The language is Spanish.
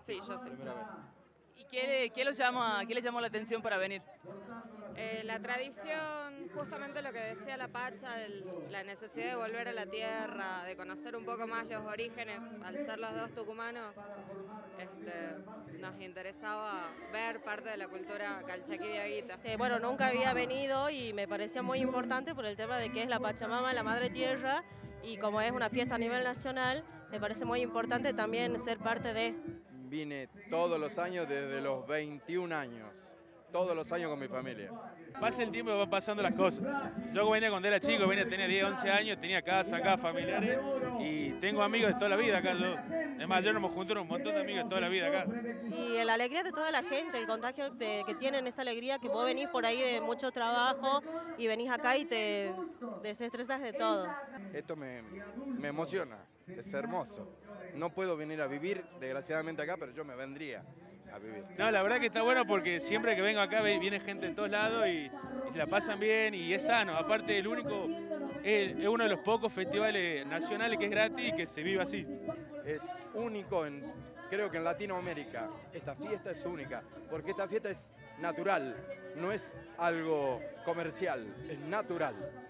Sí, yo sí. Primera vez. ¿Y qué le llamó la atención para venir? La tradición, justamente lo que decía la Pacha, la necesidad de volver a la tierra, de conocer un poco más los orígenes, al ser los dos tucumanos, nos interesaba ver parte de la cultura calchaquí de Aguita. Bueno, nunca había venido y me parecía muy importante por el tema de que es la Pachamama, la Madre Tierra, y como es una fiesta a nivel nacional, me parece muy importante también ser parte de... Vine todos los años desde los 21 años. Todos los años con mi familia. Pasa el tiempo y van pasando las cosas. Yo venía cuando era chico, tenía 10, 11 años, tenía casa acá, familiares, y tengo amigos de toda la vida acá. Además, yo nos juntaron un montón de amigos de toda la vida acá. Y la alegría de toda la gente, el contagio que tienen, esa alegría que vos venís por ahí de mucho trabajo y venís acá y te desestresas de todo. Esto me emociona, es hermoso. No puedo venir a vivir, desgraciadamente acá, pero yo me vendría a vivir. No, la verdad que está bueno porque siempre que vengo acá viene gente de todos lados y se la pasan bien y es sano. Aparte, es uno de los pocos festivales nacionales que es gratis y que se vive así. Es único, creo que en Latinoamérica. Esta fiesta es única, porque esta fiesta es natural, no es algo comercial, es natural.